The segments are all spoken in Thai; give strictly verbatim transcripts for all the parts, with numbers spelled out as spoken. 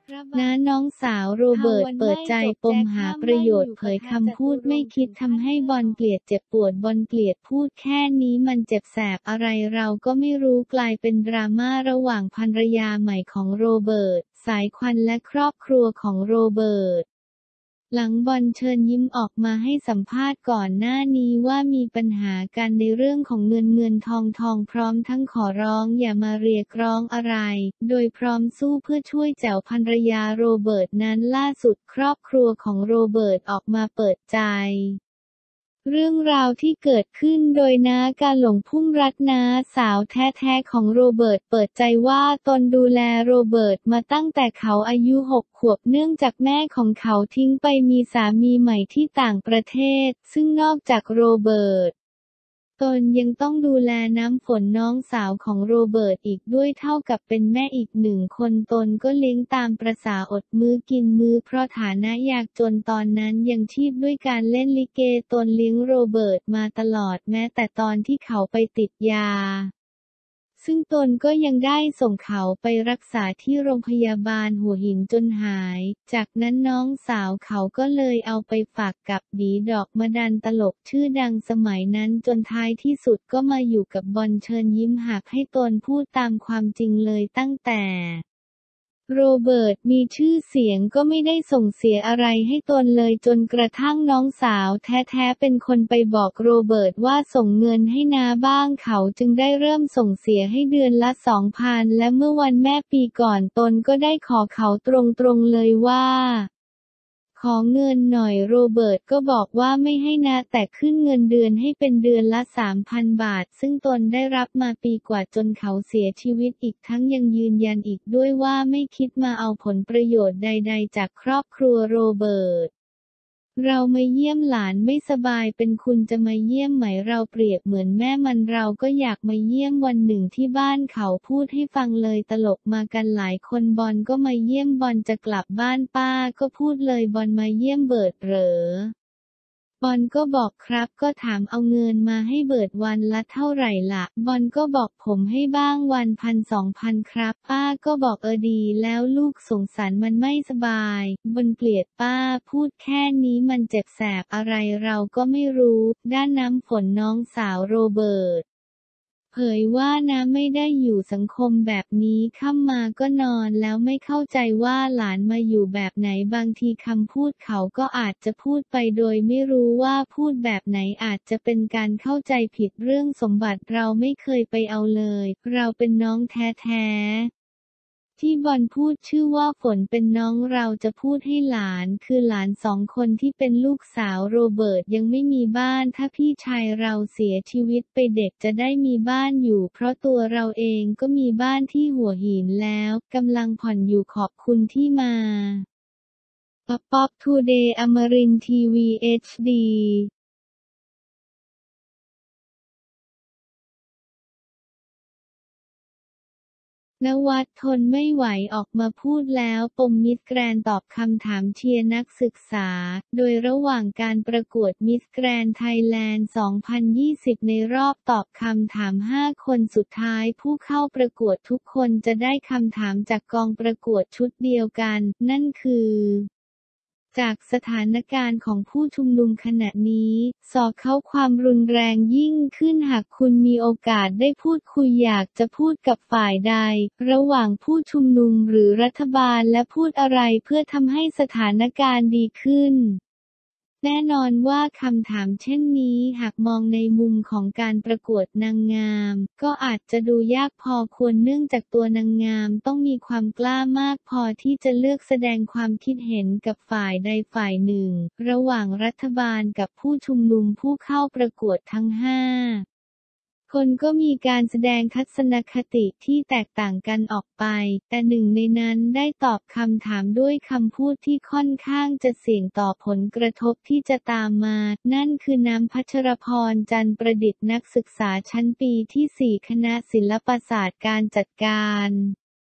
น้าน้องสาวโรเบิร์ตเปิดใจปมหาประโยชน์เผยคำพูดไม่คิดทำให้บอลเกลียดเจ็บปวดบอลเกลียดพูดแค่นี้มันเจ็บแสบอะไรเราก็ไม่รู้กลายเป็นดราม่าระหว่างภรรยาใหม่ของโรเบิร์ตสายควันและครอบครัวของโรเบิร์ตหลังบอลเชิญยิ้มออกมาให้สัมภาษณ์ก่อนหน้านี้ว่ามีปัญหากันในเรื่องของเงินเงินทองทองพร้อมทั้งขอร้องอย่ามาเรียกร้องอะไรโดยพร้อมสู้เพื่อช่วยแจ๋วภรรยาโรเบิร์ตนั้นล่าสุดครอบครัวของโรเบิร์ตออกมาเปิดใจเรื่องราวที่เกิดขึ้นโดยน้ากาหลงพุ่มรัตน์น้าสาวแท้ๆของโรเบิร์ตเปิดใจว่าตนดูแลโรเบิร์ตมาตั้งแต่เขาอายุหกขวบเนื่องจากแม่ของเขาทิ้งไปมีสามีใหม่ที่ต่างประเทศซึ่งนอกจากโรเบิร์ตตนยังต้องดูแลน้ำฝนน้องสาวของโรเบิร์ตอีกด้วยเท่ากับเป็นแม่อีกหนึ่งคนตนก็เลี้ยงตามประสาอดมื้อกินมื้อเพราะฐานะยากจนตอนนั้นยังชีพด้วยการเล่นลิเกตนเลี้ยงโรเบิร์ตมาตลอดแม้แต่ตอนที่เขาไปติดยาซึ่งตนก็ยังได้ส่งเขาไปรักษาที่โรงพยาบาลหัวหินจนหายจากนั้นน้องสาวเขาก็เลยเอาไปฝากกับดีดอกมะดันตลกชื่อดังสมัยนั้นจนท้ายที่สุดก็มาอยู่กับบอลเชิญยิ้มหากให้ตนพูดตามความจริงเลยตั้งแต่โรเบิร์ตมีชื่อเสียงก็ไม่ได้ส่งเสียอะไรให้ตนเลยจนกระทั่งน้องสาวแท้ๆเป็นคนไปบอกโรเบิร์ตว่าส่งเงินให้น้าบ้างเขาจึงได้เริ่มส่งเสียให้เดือนละสองพันและเมื่อวันแม่ปีก่อนตนก็ได้ขอเขาตรงๆเลยว่าขอเงินหน่อยโรเบิร์ตก็บอกว่าไม่ให้นะแต่ขึ้นเงินเดือนให้เป็นเดือนละ สามพัน บาทซึ่งตนได้รับมาปีกว่าจนเขาเสียชีวิตอีกทั้งยังยืนยันอีกด้วยว่าไม่คิดมาเอาผลประโยชน์ใดๆจากครอบครัวโรเบิร์ตเรามาเยี่ยมหลานไม่สบายเป็นคุณจะมาเยี่ยมไหมเราเปรียบเหมือนแม่มันเราก็อยากมาเยี่ยมวันหนึ่งที่บ้านเขาพูดให้ฟังเลยตลกมากันหลายคนบอลก็มาเยี่ยมบอลจะกลับบ้านป้าก็พูดเลยบอลมาเยี่ยมเบิร์ตเหรอบอลก็บอกครับก็ถามเอาเงินมาให้เบิร์ตวันละเท่าไหร่ล่ะบอลก็บอกผมให้บ้างวันพันสองพันครับป้าก็บอกเออดีแล้วลูกสงสารมันไม่สบายบอลเกลียดป้าพูดแค่นี้มันเจ็บแสบอะไรเราก็ไม่รู้ด้านน้ำฝนน้องสาวโรเบิร์ตเผยว่าน้ำไม่ได้อยู่สังคมแบบนี้ค่ำมาก็นอนแล้วไม่เข้าใจว่าหลานมาอยู่แบบไหนบางทีคำพูดเขาก็อาจจะพูดไปโดยไม่รู้ว่าพูดแบบไหนอาจจะเป็นการเข้าใจผิดเรื่องสมบัติเราไม่เคยไปเอาเลยเราเป็นน้องแท้ๆที่บอลพูดชื่อว่าฝนเป็นน้องเราจะพูดให้หลานคือหลานสองคนที่เป็นลูกสาวโรเบิร์ตยังไม่มีบ้านถ้าพี่ชายเราเสียชีวิตไปเด็กจะได้มีบ้านอยู่เพราะตัวเราเองก็มีบ้านที่หัวหินแล้วกำลังผ่อนอยู่ขอบคุณที่มาป๊อปป๊อปทูเดย์อมรินทร์ทีวีเอชดีนวัดทนไม่ไหวออกมาพูดแล้วปมมิสแกรนด์ตอบคำถามเชียร์นักศึกษาโดยระหว่างการประกวดมิสแกรนด์ไทยแลนด์ สองพันยี่สิบ ในรอบตอบคำถาม ห้า คนสุดท้ายผู้เข้าประกวดทุกคนจะได้คำถามจากกองประกวดชุดเดียวกันนั่นคือจากสถานการณ์ของผู้ชุมนุมขณะนี้สอกเขาความรุนแรงยิ่งขึ้นหากคุณมีโอกาสได้พูดคุยอยากจะพูดกับฝ่ายใดระหว่างผู้ชุมนุมหรือรัฐบาลและพูดอะไรเพื่อทำให้สถานการณ์ดีขึ้นแน่นอนว่าคำถามเช่นนี้หากมองในมุมของการประกวดนางงามก็อาจจะดูยากพอควรเนื่องจากตัวนางงามต้องมีความกล้ามากพอที่จะเลือกแสดงความคิดเห็นกับฝ่ายใดฝ่ายหนึ่งระหว่างรัฐบาลกับผู้ชุมนุมผู้เข้าประกวดทั้งห้าคนก็มีการแสดงทัศนคติที่แตกต่างกันออกไปแต่หนึ่งในนั้นได้ตอบคำถามด้วยคำพูดที่ค่อนข้างจะเสี่ยงต่อผลกระทบที่จะตามมานั่นคือน้ำพัชรพรจันทร์ประดิษฐ์นักศึกษาชั้นปีที่ สี่ คณะศิลปศาสตร์การจัดการ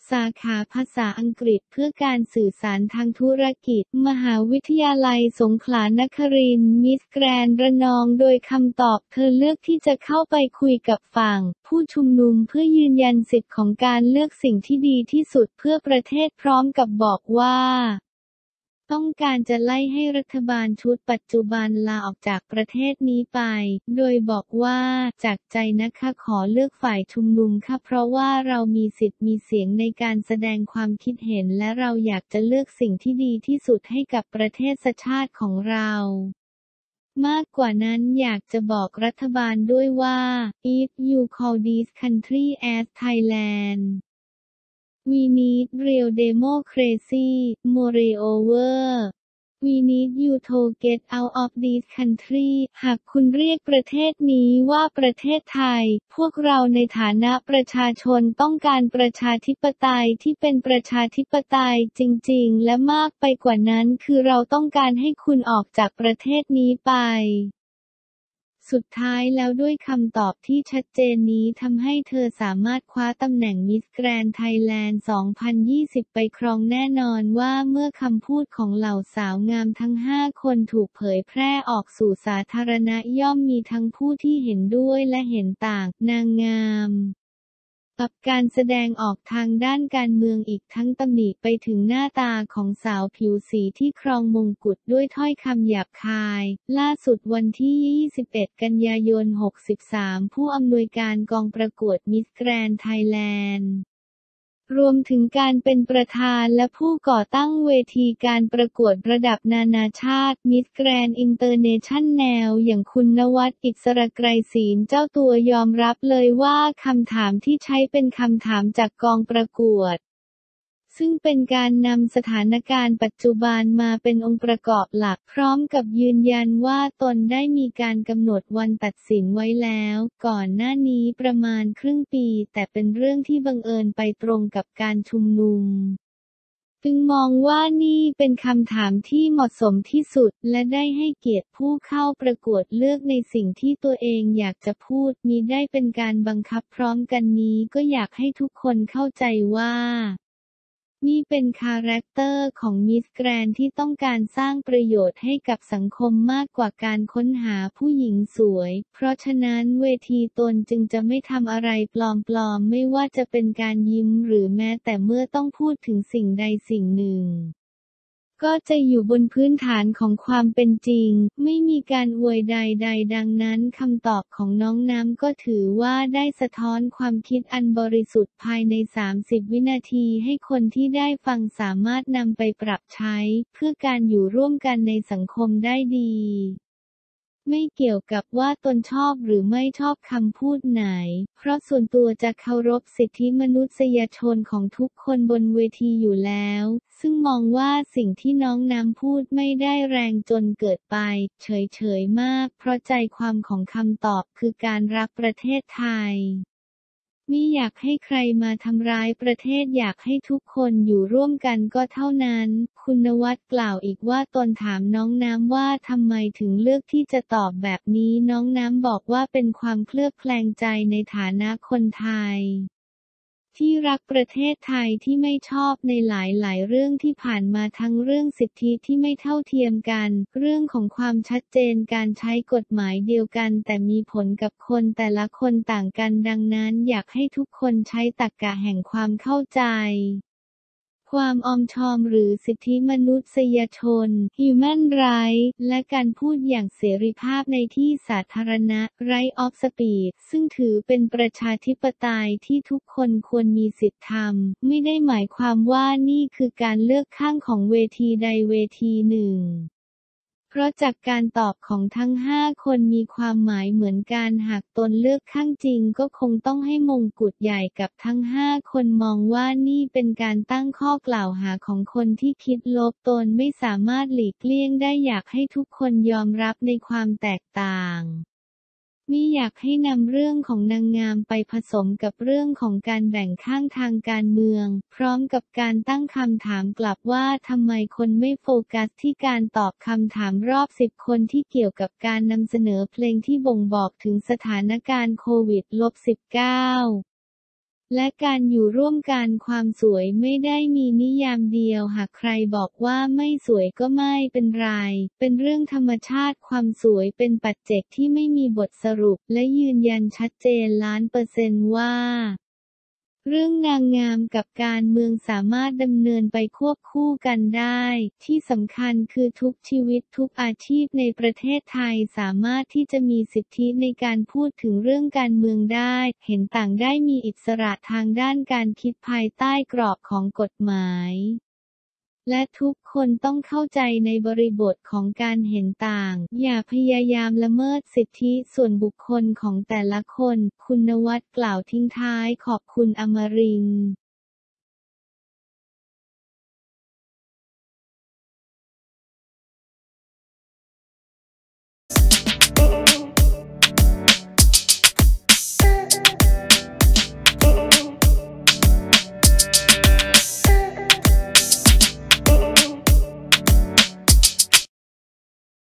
สาขาภาษาอังกฤษเพื่อการสื่อสารทางธุรกิจมหาวิทยาลัยสงขลานครินทร์มิสแกรนด์ระนองโดยคำตอบเธอเลือกที่จะเข้าไปคุยกับฝั่งผู้ชุมนุมเพื่อยืนยันสิทธิของการเลือกสิ่งที่ดีที่สุดเพื่อประเทศพร้อมกับบอกว่าต้องการจะไล่ให้รัฐบาลชุดปัจจุบันลาออกจากประเทศนี้ไปโดยบอกว่าจากใจนะคะขอเลือกฝ่ายชุมนุมค่ะเพราะว่าเรามีสิทธิ์มีเสียงในการแสดงความคิดเห็นและเราอยากจะเลือกสิ่งที่ดีที่สุดให้กับประเทศชาติของเรามากกว่านั้นอยากจะบอกรัฐบาลด้วยว่า if you call this country as Thailand we need real democracy moreover we need you to get out of this country หากคุณเรียกประเทศนี้ว่าประเทศไทยพวกเราในฐานะประชาชนต้องการประชาธิปไตยที่เป็นประชาธิปไตยจริงๆและมากไปกว่านั้นคือเราต้องการให้คุณออกจากประเทศนี้ไปสุดท้ายแล้วด้วยคำตอบที่ชัดเจนนี้ทำให้เธอสามารถคว้าตำแหน่งมิสแกรนด์ไทยแลนด์ สองพันยี่สิบ ไปครองแน่นอนว่าเมื่อคำพูดของเหล่าสาวงามทั้งห้าคนถูกเผยแพร่ออกสู่สาธารณะย่อมมีทั้งผู้ที่เห็นด้วยและเห็นต่างนางงามกับการแสดงออกทางด้านการเมืองอีกทั้งตำหนิไปถึงหน้าตาของสาวผิวสีที่ครองมงกุฎด้วยถ้อยคำหยาบคายล่าสุดวันที่ ยี่สิบเอ็ด กันยายน หกสาม ผู้อำนวยการกองประกวดมิสแกรนด์ไทยแลนด์รวมถึงการเป็นประธานและผู้ก่อตั้งเวทีการประกวดระดับนานาชาติมิสแกรนด์อินเตอร์เนชั่นแนลอย่างคุณณวัฒน์อิสระไกรศีลเจ้าตัวยอมรับเลยว่าคำถามที่ใช้เป็นคำถามจากกองประกวดซึ่งเป็นการนำสถานการณ์ปัจจุบันมาเป็นองค์ประกอบหลักพร้อมกับยืนยันว่าตนได้มีการกำหนดวันตัดสินไว้แล้วก่อนหน้านี้ประมาณครึ่งปีแต่เป็นเรื่องที่บังเอิญไปตรงกับการชุมนุมจึงมองว่านี่เป็นคำถามที่เหมาะสมที่สุดและได้ให้เกียรติผู้เข้าประกวดเลือกในสิ่งที่ตัวเองอยากจะพูดมิได้เป็นการบังคับพร้อมกันนี้ก็อยากให้ทุกคนเข้าใจว่านี่เป็นคาแรคเตอร์ของมิสแกรนด์ที่ต้องการสร้างประโยชน์ให้กับสังคมมากกว่าการค้นหาผู้หญิงสวยเพราะฉะนั้นเวทีตนจึงจะไม่ทำอะไรปลอมๆไม่ว่าจะเป็นการยิ้มหรือแม้แต่เมื่อต้องพูดถึงสิ่งใดสิ่งหนึ่งก็จะอยู่บนพื้นฐานของความเป็นจริงไม่มีการอวยใดๆดังนั้นคำตอบของน้องน้ำก็ถือว่าได้สะท้อนความคิดอันบริสุทธิ์ภายในสามสิบวินาทีให้คนที่ได้ฟังสามารถนำไปปรับใช้เพื่อการอยู่ร่วมกันในสังคมได้ดีไม่เกี่ยวกับว่าตนชอบหรือไม่ชอบคำพูดไหนเพราะส่วนตัวจะเคารพสิทธิมนุษยชนของทุกคนบนเวทีอยู่แล้วซึ่งมองว่าสิ่งที่น้องน้ำพูดไม่ได้แรงจนเกิดไปเฉยๆมากเพราะใจความของคำตอบคือการรักประเทศไทยไม่อยากให้ใครมาทำร้ายประเทศอยากให้ทุกคนอยู่ร่วมกันก็เท่านั้นคุณณวัฒน์กล่าวอีกว่าตนถามน้องน้ำว่าทำไมถึงเลือกที่จะตอบแบบนี้น้องน้ำบอกว่าเป็นความเคลือบแคลงใจในฐานะคนไทยที่รักประเทศไทยที่ไม่ชอบในหลายๆเรื่องที่ผ่านมาทั้งเรื่องสิทธิที่ไม่เท่าเทียมกันเรื่องของความชัดเจนการใช้กฎหมายเดียวกันแต่มีผลกับคนแต่ละคนต่างกันดังนั้นอยากให้ทุกคนใช้ตรรกะแห่งความเข้าใจความออมชอมหรือสิทธิมนุษยชน Human Rights และการพูดอย่างเสรีภาพในที่สาธารณะ Right of Speech ซึ่งถือเป็นประชาธิปไตยที่ทุกคนควรมีสิทธิทำไม่ได้หมายความว่านี่คือการเลือกข้างของเวทีใดเวทีหนึ่งเพราะจากการตอบของทั้งห้าคนมีความหมายเหมือนกันหากตนเลือกข้างจริงก็คงต้องให้มงกุฎใหญ่กับทั้งห้าคนมองว่านี่เป็นการตั้งข้อกล่าวหาของคนที่คิดลบตนไม่สามารถหลีกเลี่ยงได้อยากให้ทุกคนยอมรับในความแตกต่างไม่อยากให้นำเรื่องของนางงามไปผสมกับเรื่องของการแบ่งข้างทางการเมืองพร้อมกับการตั้งคำถามกลับว่าทำไมคนไม่โฟกัสที่การตอบคำถามรอบสิบคนที่เกี่ยวกับการนำเสนอเพลงที่บ่งบอกถึงสถานการณ์โควิด สิบเก้าและการอยู่ร่วมกันความสวยไม่ได้มีนิยามเดียวหากใครบอกว่าไม่สวยก็ไม่เป็นไรเป็นเรื่องธรรมชาติความสวยเป็นปัจเจกที่ไม่มีบทสรุปและยืนยันชัดเจนล้านเปอร์เซนต์ว่าเรื่องนางงามกับการเมืองสามารถดำเนินไปควบคู่กันได้ที่สำคัญคือทุกชีวิตทุกอาชีพในประเทศไทยสามารถที่จะมีสิทธิในการพูดถึงเรื่องการเมืองได้เห็นต่างได้มีอิสระทางด้านการคิดภายใต้กรอบของกฎหมายและทุกคนต้องเข้าใจในบริบทของการเห็นต่างอย่าพยายามละเมิดสิทธิส่วนบุคคลของแต่ละคนคุณณวัฒน์กล่าวทิ้งท้ายขอบคุณอมรินทร์